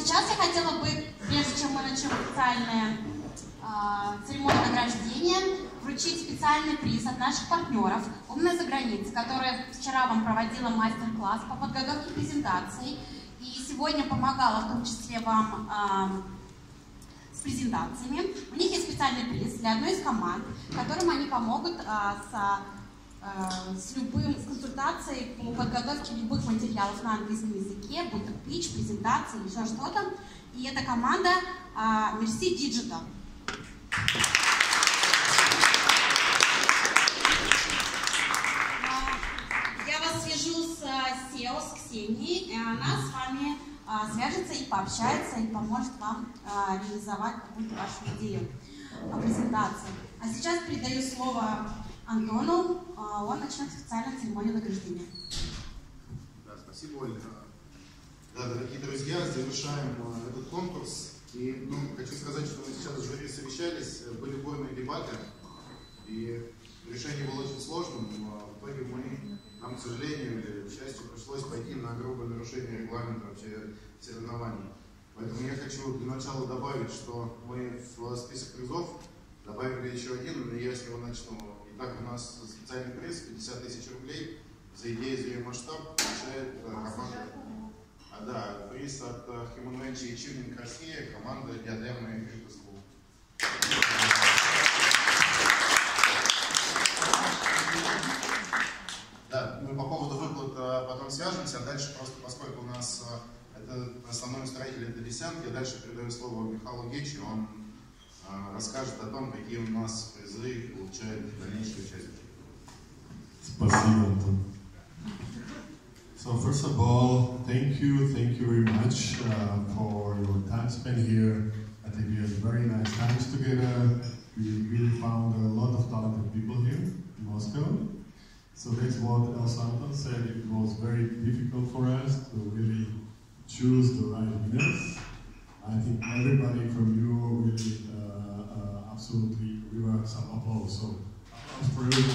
сейчас я хотела бы, прежде чем мы начнем официальную церемонию награждения, вручить специальный приз от наших партнеров «Умная за границей», которая вчера вам проводила мастер-класс по подготовке презентаций и сегодня помогала в том числе вам с презентациями. У них есть специальный приз для одной из команд, которым они помогут с консультацией по подготовке любых материалов на английском языке, будь то пич, презентации или еще что-то. И это команда Merci Digital. Я вас свяжу с SEO, с Ксенией, и она с вами свяжется и пообщается, и поможет вам реализовать какую-то вашу идею по презентации. А сейчас передаю слово Антону, он начнет официальную церемонию награждения. Да, спасибо, Ольга. Да, дорогие друзья, завершаем этот конкурс. И хочу сказать, что мы сейчас с жюри совещались, были бурные дебаты, и решение было очень сложным. В итоге нам, к сожалению или к счастью, пришлось пойти на грубое нарушение регламента вообще соревнований. Поэтому я хочу для начала добавить, что мы в список призов добавили еще один, и я с него начну. Итак, у нас специальный приз 50 тысяч рублей за идею «Зря масштаб» получает команда. Да, приз от Human Venture и Achievement Россия, команда Диадема и Crypto School. Да, мы по поводу выплат потом свяжемся, а дальше просто, поскольку у нас это основной устроитель это десятки, я дальше передаю слово Михаилу Гечи, он расскажет о том, какие у нас призы получают дальнейшие участники. Спасибо, Антон. So first of all, thank you very much for your time spent here. I think we had very nice times together. We really found a lot of talented people here in Moscow. So that's what also Anton said, it was very difficult for us to really choose the right winners. I think everybody from you really absolutely deserves some applause. So applause for you.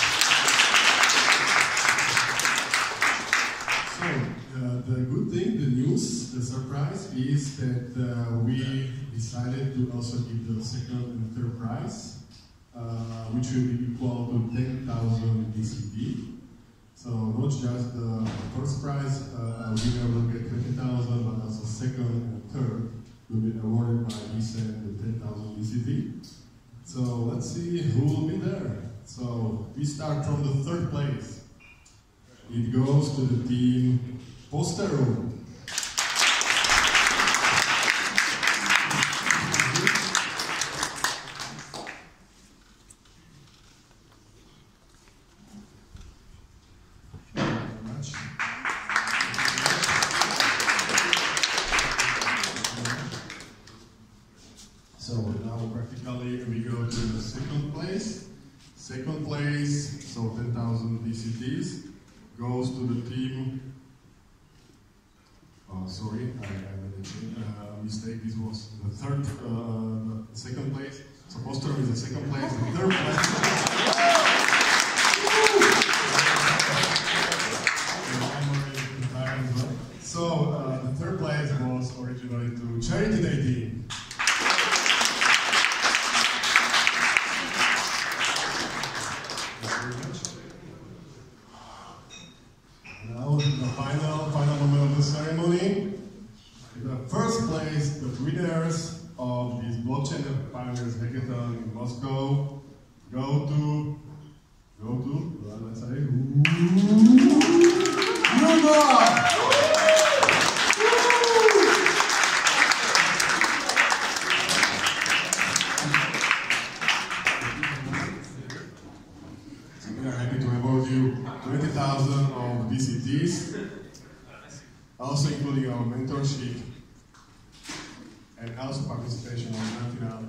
So the good thing, the news, the surprise is that we decided to also give the second and third prize, which will be equal to 10,000 BCD. So not just the first prize, winner will get 20,000, but also second and third will be awarded by ESEN with 10,000 BCD. So let's see who will be there. So we start from the third place. It goes to the team Postero. So now practically we go to the second place. Second place, so 10,000 DCTs, goes to the team. Oh, sorry, I made a mistake. This was the third, the second place. So Postero is the second place, the third place. So the third place was originally to Charity Day team. Now the final moment of the ceremony. The first place, the winners of this Blockchain Pioneers Hackathon in Moscow go to let's say, We are happy to award you 20,000 of BCTs, also including our mentorship and also participation on National.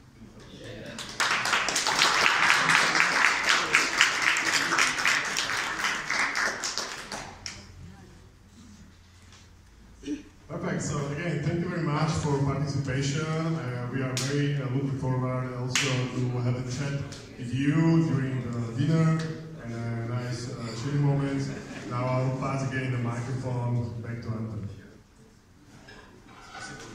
Perfect. So again, thank you very much for participation. We are very looking forward also to have a chat with you during the dinner and a nice chilling moment. Now I'll pass again the microphone back to Anton.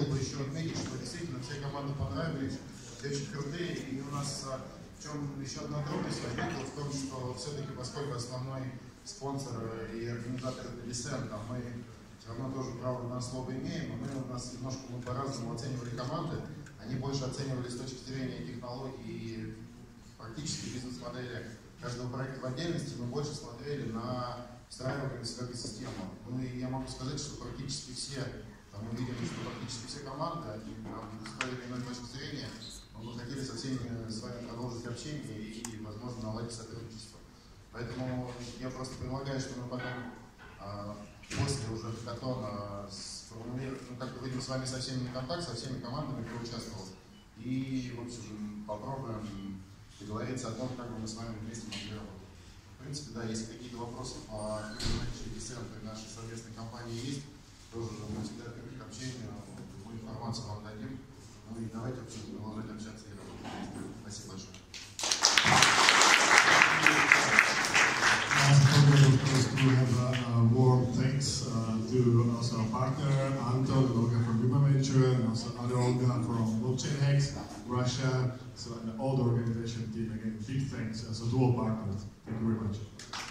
хотел бы еще отметить, что действительно все команды понравились, все очень крутые, и у нас в чем еще одна трудность возникла в том, что все-таки, поскольку основной спонсор и организатор это Descent, а мы все равно тоже право на слово имеем, но у нас немножко по-разному оценивали команды, они больше оценивали с точки зрения технологий и практически бизнес-модели каждого проекта в отдельности, мы больше смотрели на встраивание в экосистему. Ну и я могу сказать, что практически все, мы видим, что практически все команды, они с той или иной точки зрения, мы хотели со всеми с вами продолжить общение и, возможно, наладить сотрудничество. Поэтому я просто предлагаю, что мы потом, после уже хакатона, сформулируем, как-то выйдем с вами со всеми контакт, со всеми командами, кто участвовал, и, в общем, попробуем договориться о том, как бы мы с вами вместе могли работать. В принципе, да, если какие-то вопросы по Descent и нашей совместной компании есть, тоже мы всегда открыты к общению, любую информацию вам дадим. Ну и давайте продолжать общаться и работать вместе. Спасибо большое. Of course, we have warm thanks to also our partner, Anton and Olga from Human Venture, and also other Olga from Blockchain Hacks, Russia, so and all the organization team. Again, big thanks to all partners. Thank you very much.